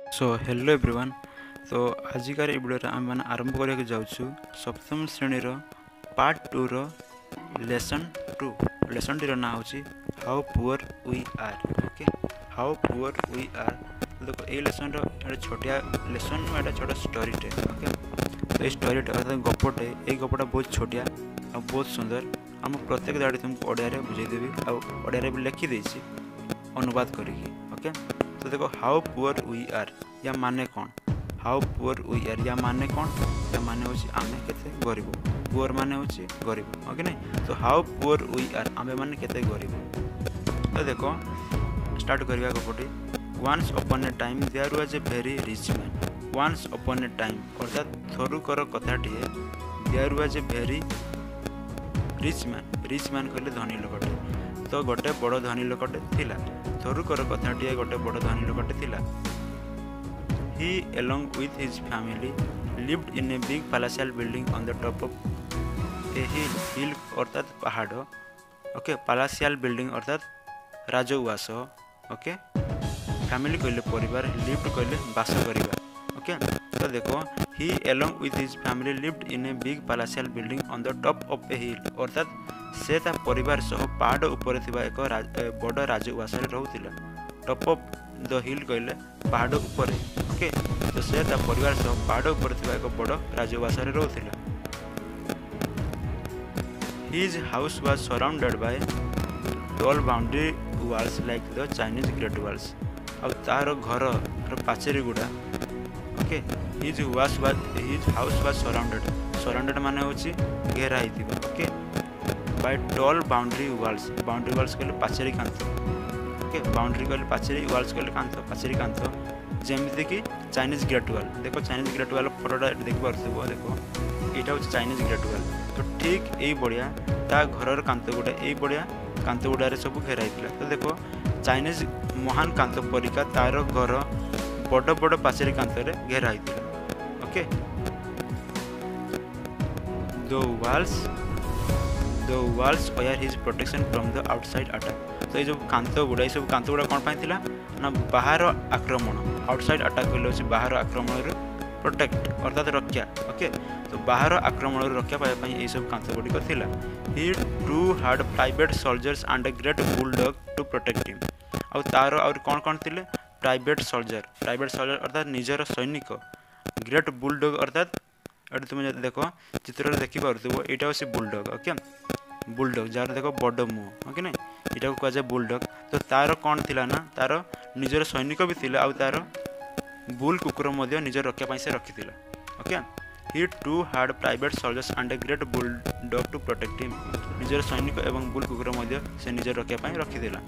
So hello everyone. तो आजिकार video आम मैंने आरंभ करने जाऊँ सप्तम श्रेणी पार्ट 2 रो लेसन 2। लेसन 2 रो ना होची how poor we are. Okay, how poor we are. देखो ये लेसन रो छोटिया लेसन एटा छोटा स्टोरी टे। ओके, तो ये स्टोरी टे अर्थात गपटे ये गपटा बहुत छोटिया और बहुत सुंदर। आम प्रत्येक दाड़ी तुमको ओडिया बुझेदेवी आड़िया भी लिखी देसी अनुवाद करिकी। ओके, तो देखो हाउ पुअर वी आर या माने कौन। हाउ पुअर वी आर या माने कौन, या माने होची आमे केते गरीब। पुअर माने होची गरीब। ओके नहीं, तो हाउ पुअर वी आर आमे माने केते गरीब। तो देखो स्टार्ट करिया गपटी। Once upon a time there was a very rich man. Once upon a time अर्थात थरुकर कथाटिए there was a very rich man. Rich man कहले धनी लोकटे। तो गोटे बड़ धनी लोकटे थिला। थरुकर कथाटिए गोटे बड़ धनी लोकटे थिला। He along with his family lived in a big palatial building on the top of a hill। हिल अर्थात पहाड़। ओके, palatial building अर्थात राजउवास। ओके, फैमिली कहले परिवार, लिव्ड कहले बास करिबा। ओके, तो देखो he along with his family lived in a big palatial building on the top of a hill अर्थात से ता परिवार सह पहाड़ ऊपर थिबा एक बड़ राजउवास रे रहउतिला। टॉप ऑफ द हिल कहले पहाड़ ऊपर। ओके, तो से ता परिवार सह पहाड़ ऊपर थिबा एक बड़ राजउवास रे रहउतिला। His house was surrounded by tall boundary walls like the Chinese great walls। अब तार घर पाचेरी गुड़ा। Okay, his house was surrounded माने होची घेरा हिथिबा। Okay, by tall boundary walls कहले पाचेरी कांथ। ओके, बाउंड्री कहले पाचेरी, वाल्स कहले कांथ, पाचेरी कांथ जेमिति कि चाइनीज ग्रेट वाल। देखो चाइनीज ग्रेट वाल फोटोटा देखि पारथबो। देखो एटा होची चाइनीज ग्रेट वाल। तो ठीक एई बढिया ता घरर कांथ गुडा एई बढिया कांथ गुडारे सब घेरा हितला। तो देखो चाइनीज महान कांथ परिका तार घर बड़ बड़ पाचेरी कांथरे घेरा हितला। Okay, the walls were his protection from the outside attack। तो ये जो कांथ गुड़ा कौन पाई थिला ना बाहर आक्रमण। आउटसाइड अटैक कहले बाहर आक्रमण प्रोटेक्ट अर्थात रक्षा। ओके, तो बाहर आक्रमण रक्षा पाइबा ये सब कांथ गुड़िक थिला। He two had private soldiers and a great bulldog to protect him. आ तार और कौन थिले प्राइवेट सोल्जर अर्थात निजर सैनिक। ग्रेट बुलडॉग अर्थात ये तुम देखो चित्र देखि पारथबो एटा होसी बुलडॉग। ओके, बुलडॉग जार देखो बड़ मुह। ओके नहीं, यहाँ को कहुए बुलडॉग। तो तार कौन थिला ना तार निजर सैनिक भी थिला आ तार बुल कुकुर मध्य निजर रक्षा से रखिथिला। Okay, he two had private soldiers and a great bulldog to protect him. निजर सैनिक एवं बुल कुकुर मध्य से निजर रक्षा रखिथिला।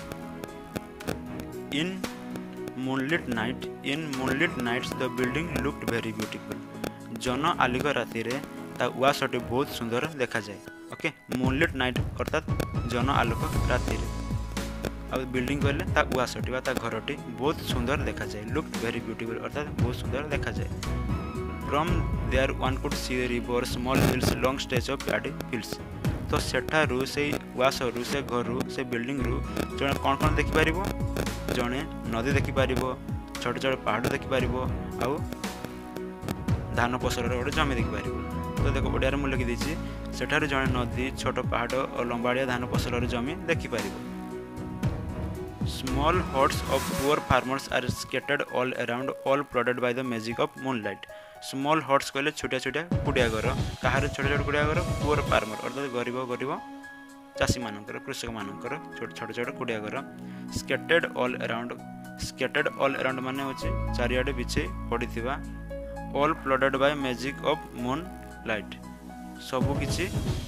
In moonlit nights the building looked very beautiful. जन आलिक राति रे ता उवासटी बहुत सुंदर देखा जाए। ओके, मूनलिट नाइट अर्थात जन आलोक राति रे। अब बिल्डिंग कहले ता उवासटी बा ता घरटी बहुत सुंदर देखा जाए। लुक्ड वेरी ब्यूटीफुल अर्थात बहुत सुंदर देखा जाए। From there one could see river small hills long stretch of paddy fields. तो सेठारू से उवासरू से घरु से बिल्डिंग रु जने कौन देखि पारिबो, जने नदी देखि पारिबो, छोट छोट पहाड़ देखि पारिबो, आउ धान फसलर गोटे जमी देखि पारिबो। तो देखो ओडिया मु लिखि देछि सेठार जने नदी छोट पहाड़ और लंबाड़िया धान फसलर जमी देखि पारिबो। Small huts of poor farmers are scattered all around all protected by the magic of moonlight. Small huts कहले छोटिया छोटिया कुड़िया घर। कहार छोट छोट कुड़िया घर पुअर फार्मर अर्थात गरीब चाषी मानकर कृषक मानकर छोट कुड़िया घर। स्कैटर्ड ऑल अराउंड माने होछि चारियाडे बिछे पड़िथिबा। All plotted by magic of moon light सबु किछि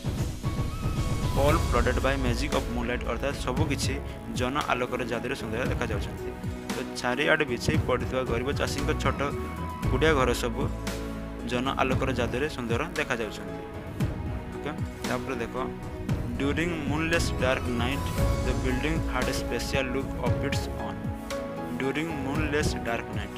all plotted by magic of moon light अर्थात सबु किछि जन आलोकर जादुरे सुंदर देखा जाउछन्ति। तो चारिआडे बिछे पड़िथिबा गरीब चाषी छोट कुड़िया घर सबु जन आलोकर जादुरे सुंदर देखा जाउछन्ति। ओके, तापर देखो during moonless dark night the building had a special look of its own. During moonless dark night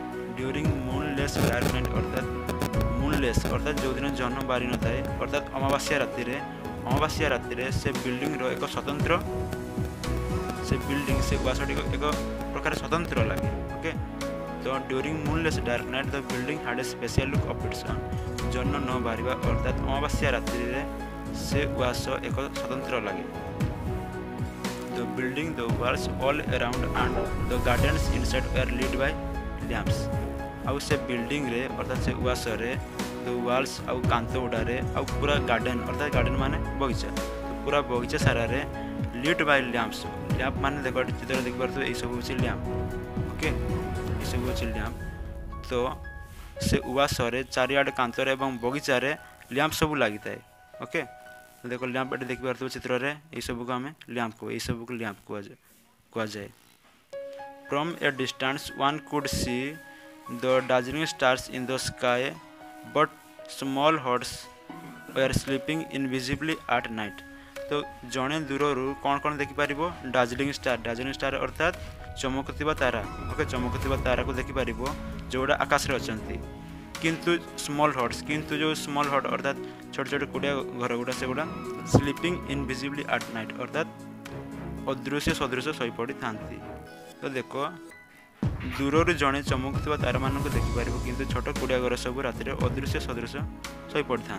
अर्थात जो दिन जन बारी न थाए अर्थात अमावास्या राति रे से बिल्डिंग रो एक स्वतंत्र से बिल्डिंग से उवासटी एक प्रकार स्वतंत्र लगे। ओके, तो during moonless dark night the building had a special look of its own. जन्न न बाहरिबा अर्थात अमावास्या रात्रि रे से उआस एक स्वतंत्र लगे। The building the walls all around and the gardens inside were lit by lamps. आउ से बिल्डिंग रे अर्थात से उआस रे द वाल्स आउ कांत उडारे आउ पूरा गार्डन अर्थात गार्डन माने बगीचा, तो पूरा बगीचा सारा रे लीड बाय लैंप्स। लैंप माने देखो चित्र देख पारतो ए सब होची लैंप। ओके ए सब होची लैंप। तो से उआस रे चारिआड कांत रे एवं बगीचा रे लैंप सब लागि थाए। ओके तो देखो लैंप एटे देख पारतो चित्र रे ए सब को हमें लैंप को ए सब को लैंप को जाए। From a distance one could see the Darjeeling stars in the sky but small houses were sleeping invisibly at night. तो जड़े दूर कौन कौन देखिपर डार्जिलिंग स्टार अर्थात चमकुवा तारा। ओके चमकुवा तारा को देखिपर जोड़ा आकाश में अच्छा, किंतु स्मॉल हॉर्स किंतु जो स्मॉल हॉट अर्थात छोटे छोटे कुड़िया घर गुड़ा से गुड़ा स्लीपिंग इनविजिबली एट नाइट अर्थात अदृश्य सदृश शई पड़ी था। तो देखो दूर जड़े चमकुवा तारा मान को देखिपर किंतु छोट कुड़िया घर सब राति अदृश्य सदृश शई पड़ी था।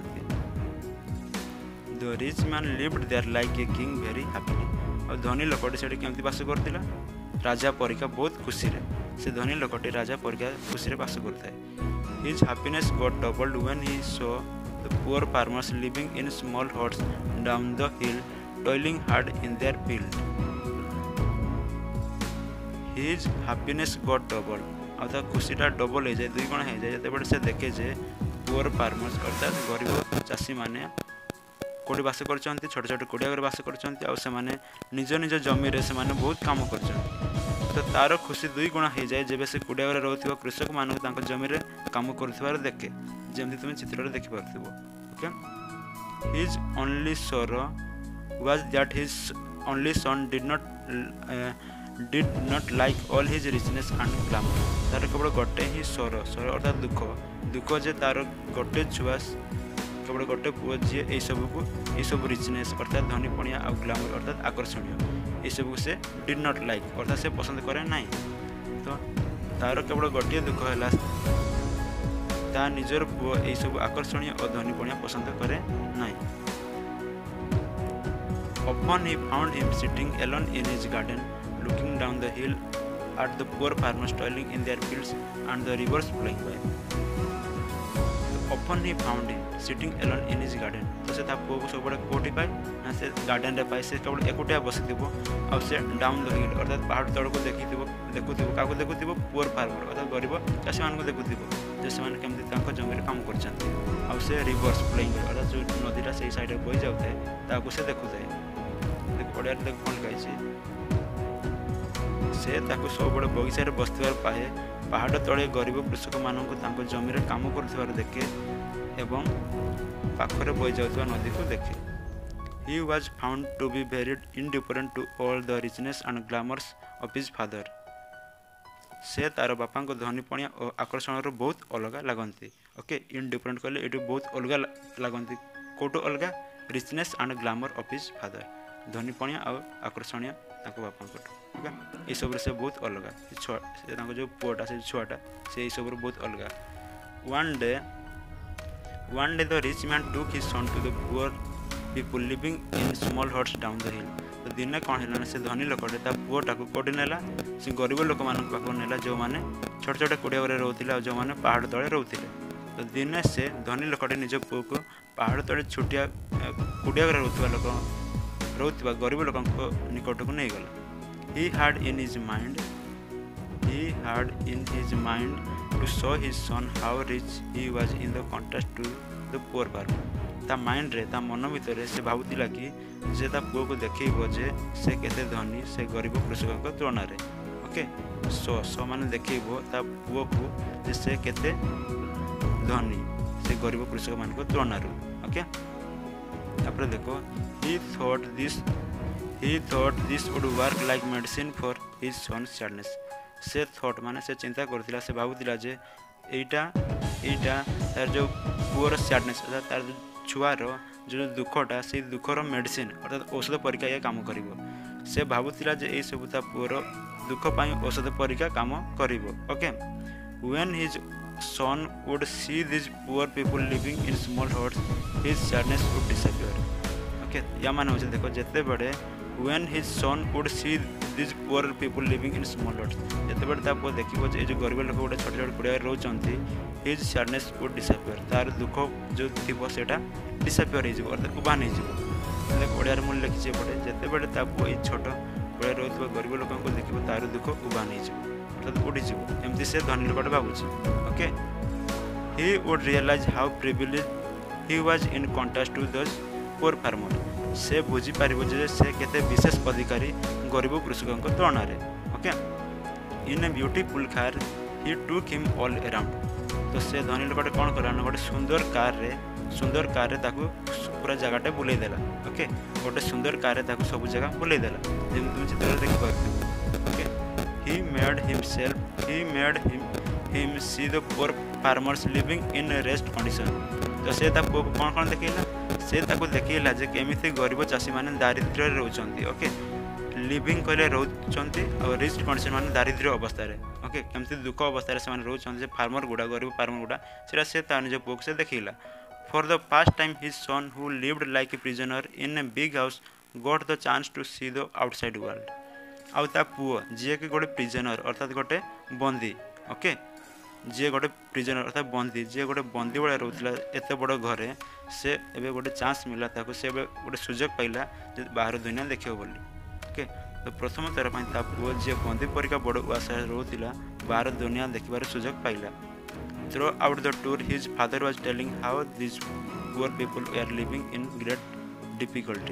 The rich man lived there like a king very happily. और धनी लोकटी से केमती बास करथिला राजा परिका बहुत खुशी रे। से धनी लोकटी राजा परिका खुशी रे बास करथाय। His happiness got doubled when he saw the poor farmers living in small huts down the hill toiling hard in their field. His happiness got double आ खुशीटा डबल हो जाए दुई गुण हो जाए जब से देखे जे पुअर फार्मर्स अर्थात गरीब चाषी मैंने कोड़ी बास कर छोटे छोटे कुड़िया घर बास कर निज निज जमी से बहुत कम कर। तो तार खुशी दुई गुणा हो जाए जब से कुड़िया घर रोक कृषक मान जमी कम कर देखे जमी तुम चित्र देखिपार। Okay his only sir was that his only son did not like all his richness and glamour. तार केवल गोटे ही सर अर्थात दुख जे तार गोटे छुआ केवल गोटे पुओ जी ये सब रिचनेस अर्थात धनीपणिया आ ग्लैमर अर्थात आकर्षणीय ये सब से डिड नॉट लाइक अर्थात से पसंद करे ना। तो तार केवल गोटे दुख है ता निजर पुओ ये सब आकर्षणीय और धनीपणिया पसंद करे ना। Often he found him sitting alone in his garden looking down the hill at the poor farmers toiling in their fields and the rivers flowing by. Often he found him sitting alone in his garden। तो से पुओ को सब कोटी पाए ना से garden रे पाए से केवल एकुटिया बसिथिबो आ से डाउन द हिल अर्थात पहाड़ तळ को देखुथिबो काको देखुथिबो पुअर फार्मर अर्थात गरीब चाषी मान को देखुथिबो जे से माने केमति तांको जमी रे काम करछन्ती आ से रिवर्स फ्लोइंग अर्थात जो नदीटा से साइड रे बही जाउथे ताको से देखुथे देख पड़िया देख कोन गाइछि से ताको सब बड़ बगीचा रे बसथिबार पाए पहाड़ तले गरीब कृषक मानक तांको जमी रे काम करथिबार देखे एवं पाखरे बही जाउथबा नदी को देखे। He was found to be very indifferent to all the richness and glamours of his father। से तार बापा को धनीपणिया और आकर्षण बहुत अलग लगती। ओके इनडिफरेंट कहले ये बहुत अलग लगती कौटू अलग richness and glamour of his father धनीपणिया और आकर्षणीय बापा को। ओके ये सब से बहुत अलग जो पुआटा से छुआटा से सब बहुत अलग। One day the rich man took his son to the poor people living in small huts down the hill। तो दिने कौन है से धनी लोकटे पुओटा को कोटी नेला से गरीब लोक मान पाक नेला जो माने छोटे छोटे कुड़िया घरे रोथिला जो माने पहाड़ तले रोथिले। तो दिने से धनी लोकटे निज पुओ को पहाड़ तले छुटिया कुड़िया घरे रोथिबा गरीब लोक निकट को नहीं गला। He had in his mind to show his son how rich he was in the contrast to the poor farmer। ता माइंड रे ता मन भीतर से भावुतिला कि जे ता पुओ को देखैबो जे से केते धनी से गरीब कृषक को तुलना रे। ओके सो माने देखैबो ता पुओ को जे से केते धनी से गरीब कृषक मान को तुलना रे। ओके तापर देखो he thought this would work like medicine for his son's sadness। से थॉट माने से चिंता करथिला से भाबुतिला जे एटा तार जो पुअर सैडनेस अर्थात तार छुआर जो दुखटा से दुखर मेडिसिन अर्थात औषध परीक्षा ये काम करिवो। से भाबुतिला जे ए सब ता पुअर दुख पाई औषध परीक्षा काम करिवो। Okay When his son would see these poor people living in small huts, his sadness would disappear. Okay, या मान होचे देखो जते बड़े when his son would see these poor people living in small huts, जते बड़े ताको देखिबो जे जो गरीब लोक गोटे छोटे छोटे कुड़िया रहउचंती, his sadness would disappear. तार दुख जो थिबो सेटा डिसअपियर हे जिवो अर्थात उबान हे जिवो. देख ओडिया रे मूल लिखिचे पड़े जते बड़े ताको ए छोटो कुड़िया रहउतबा गरीब लोकन को देखिबो तार दुख उबान हे जिवो अर्थात उडी जिवो. एमती से धनी लोकटा भाबुची. Okay, he would realize how privileged he was in contrast to those poor farmer. से बुझी पारिबो जे से केते विशेष अधिकारी गरीब कृषकों को तुलना रे. Okay, in a beautiful car he took him all around. तो से धनी लोकटे कोन करन गोटे सुंदर कार रे ताकू पूरा जगहटे बुलाई देला. ओके, गोटे सुंदर कार रे ताकू सब जगह बुलाई देला जेम तुम चित्र देख पारथि. Okay, he made him see the poor farmers living in rest condition. तो से ताकू कोन देखैला से ताकू देखैला जे केमिति गरीब चासी माने दारिद्र्य रे रहउचंती. ओके, लिविंग कहले रहउचंती और रेस्ट कंडीशन माने दारिद्र्य अवस्था रे. ओके, केमिति दुख अवस्था रे से माने रहउचंती जे फार्मर गुडा गरीब फार्मर गुडा सेरा से ता निज पोक से देखैला. For the first time his son who lived like a prisoner in a big house got the chance to see the outside world. आउ ता पुओ जे के गोटे प्रिजनर अर्थात गोटे बंदी. ओके, जे गोटे प्रिजनर अर्थात बंदी जे गोटे बंदी बड़ा रहउतला एते बड़ घरे से एबे गोटे चांस मिला ताको से एबे गोटे सुजोग पाइला जे बाहर दुनिया देखियो बोली. ओके, तो प्रथम तरह पई ता पुओ जे बंदी परिका बड़ आशा रहउतला बाहर दुनिया देखिबार सुजोग पाइला. Throughout the tour, his father was telling how these poor people were living in great difficulty.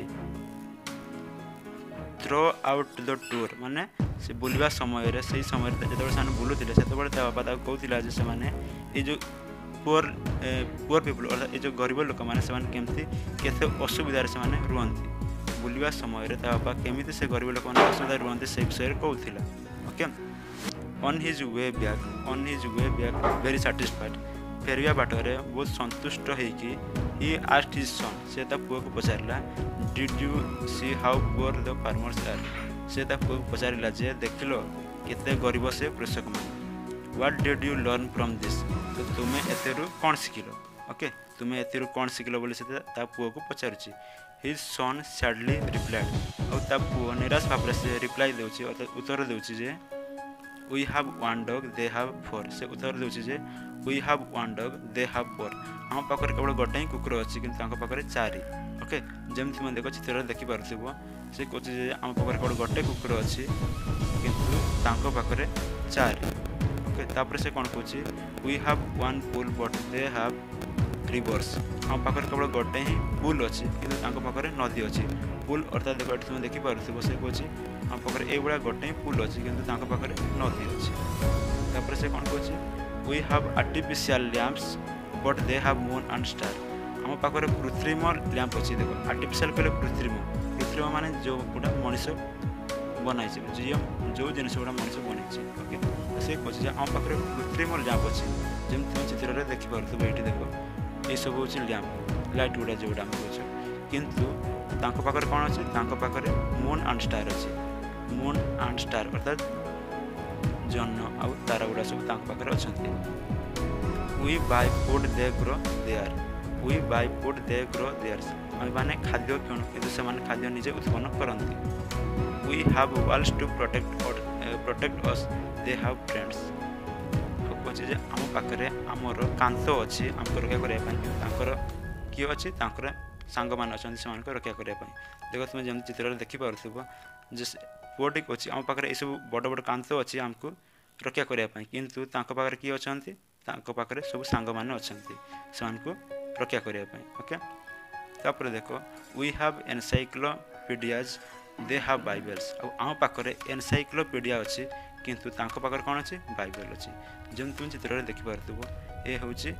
Throughout the tour माने से बुलवा समय रे सही समय रे जतबे सान बुलुथिले सेतबे ता बाबा ता कहउथिला जे से माने ए जो poor people अर्थात ए जो गरीब लोक माने से माने केमती केते असुविधा रे से माने रुहंती. बुलवा समय रे ता बाबा केमिति से गरीब लोक माने असुविधा रुहंती से विषय रे कहउथिला. Okay, on his way back very satisfied. फेरिया बाटरे बहुत संतुष्ट है कि he asked his son से ता पुओ को पचारला did you see how poor the farmers are. से ता पुओ को पचारला जे देखलो केते गरीब से कृषक मान. what did you learn from this. तो तुमे एतेरु कोन सिखिलो. ओके, तुमे एतेरु कोन सिखिलो बोली से ता पुओ को पचारुची. his son sadly replied. और ता पुओ निराश भाव से रिप्लाई देउची अर्थात उत्तर देउची जे we have one dog they have four. से उत्तर देउची जे we have one dog they have four. हम पाकर केवल गोटे ही कुकुर अछि किंतु तांको पाकर चारि. ओके, जेमति मन देखो चित्र देखि पारथिबो से कोछि जे हम पाकर केवल गोटे कुकुर अछि किंतु तांको पाकर चारि. ओके, तापर से कोन कोछि we have one pool but they have rivers. हम पाकर केवल गोटे ही पुल अछि किंतु तांको पाकर नदी अछि. पुल अर्थात देखो तुम देखि पारथिबो से कोछि हम पाकर ए बडा गोटे ही पुल अछि किंतु तांको पाकर नदी अछि. तापर से कोन कोछि we have artificial lamps but they have moon and star. हम पाकर कृत्रिम लैंप अछि. देखो आर्टिफिशियल कहले कृत्रिम माने जो गुडा मनुष्य बनाइ छै जो जिनिस गुडा मनुष्य बनाइ छै. ओके, से कोछि जे हम पाकर कृत्रिम लैंप अछि जेम तुम चित्र रे देखि पारथबो. एठी देखो ए सब होछि लैंप लाइट गुडा जोडा हम कोछ किंतु तांको पाकर कोन अछि तांको पाकर मून एंड स्टार अछि. मून एंड स्टार अर्थात जन्न आ तारा गुडा सब तांको पाकर अछंती. we buy food they grow there. हम माने खाद्य किनु किंतु से माने खाद्य निजे उत्पन्न करंती. we have walls to protect us they have friends. कोछि जे हम पाकरे हमर कांतो अछि हमको रक्षा करे पई तांकर की अछि तांकर सांग मान अछन से मान को रक्षा करे पई. देखो तुम जेम चित्र रे देखि पारथबो जे पोटिक अछि हम पाकरे ए सब बड़ बड़ कांतो अछि हमको रक्षा करे पई किंतु तांको पाकरे की अछंती तांको पाकरे सब सांग मान अछंती से मान को रक्षा करे पई. ओके, तापर देखो we have encyclopedias they have bibles. आ पाकरे एनसाइक्लोपीडिया अछि किंतु तांको पाकर कोन अछि बाइबल अछि. जेम तुम चित्र रे देखि पारथबो ए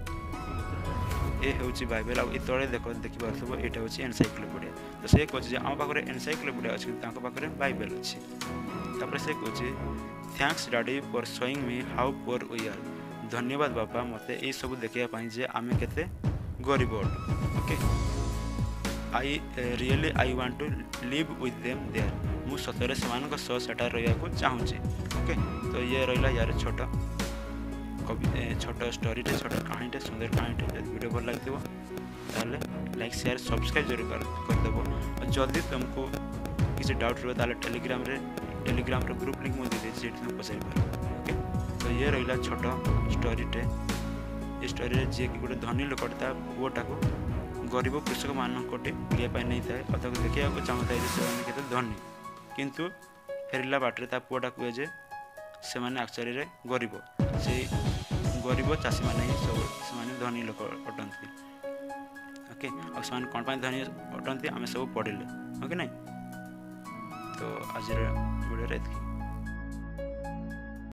होछि बाइबल. आ इ तळे देखि पारथबो एटा होछि एनसाइक्लोपीडिया. तो से कोछि जे हम पाकर एनसाइक्लोपीडिया अछि किंतु तांको पाकर बाइबल अछि. तापर से कोछि thanks daddy for showing me how poor we are. धन्यवाद बाबा मते ए सब देखिया पई जे आमे केते गरीब अटु. Okay, I want to live with them there. मु सतरे समान को सह सेटा रहिया को चाहूची. ओके, तो ये रहिला यार छोटा छोट स्टोरीटे छोट कहानीटे सुंदर कहानीटे जब वीडियो भल लगे ताले लाइक शेयर सब्सक्राइब जरूर करदेव। और जदि तुमको किसी डाउट रहा टेलीग्राम ग्रुप लिंक मुझे देती तुम पचार पार। ओके तो ये रहा छोट स्टोरीटे। ये स्टोरी जी कि गोटे धनी लोक पुआटा को गरीब कृषक मानकोटे बुलाइपा नहीं था और देखा चाहता है से धनी किंतु फेरला बाटे पुआटा कहे जे से एक्चुअली गरीब से गरीब चाषी मैंने ही सब से धनी लोक अटंती। ओके और से कौन धनी अटंती आम सब पढ़ले। ओके नहीं तो आज वीडियो।